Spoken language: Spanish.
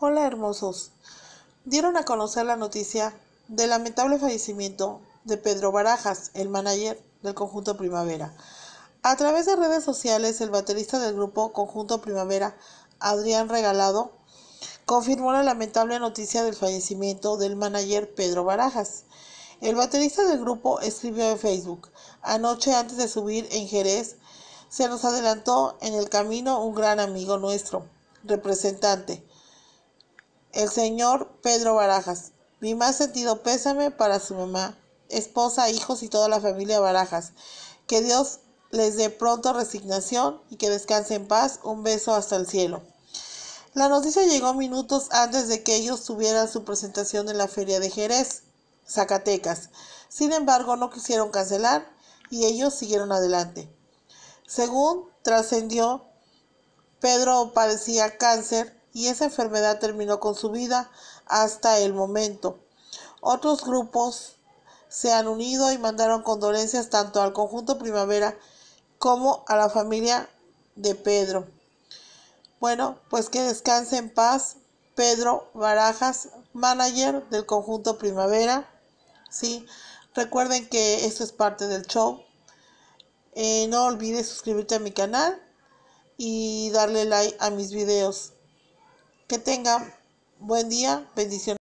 Hola hermosos. Dieron a conocer la noticia del lamentable fallecimiento de Pedro Barajas, el manager del Conjunto Primavera. A través de redes sociales, el baterista del grupo Conjunto Primavera, Adrián Regalado, confirmó la lamentable noticia del fallecimiento del manager Pedro Barajas. El baterista del grupo escribió en Facebook: anoche, antes de subir en Jerez, se nos adelantó en el camino un gran amigo nuestro, representante, el señor Pedro Barajas. Mi más sentido pésame para su mamá, esposa, hijos y toda la familia Barajas. Que Dios les dé pronto resignación y que descanse en paz. Un beso hasta el cielo. La noticia llegó minutos antes de que ellos tuvieran su presentación en la Feria de Jerez, Zacatecas. Sin embargo, no quisieron cancelar y ellos siguieron adelante. Según trascendió, Pedro padecía cáncer y esa enfermedad terminó con su vida hasta el momento. Otros grupos se han unido y mandaron condolencias tanto al Conjunto Primavera como a la familia de Pedro. Bueno, pues que descanse en paz Pedro Barajas, manager del Conjunto Primavera. Sí, recuerden que esto es parte del show. No olvides suscribirte a mi canal y darle like a mis videos. Que tengan buen día, bendiciones.